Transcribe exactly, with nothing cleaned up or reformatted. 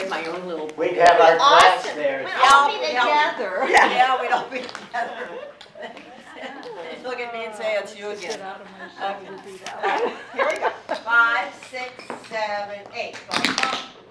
have my own little. We'd have our class Awesome. there. We'd all be Yeah, together. Yeah, yeah, we'd all be together. Look at me and say it's you again. Okay. Here we go. Five, six, seven, eight. Go, go.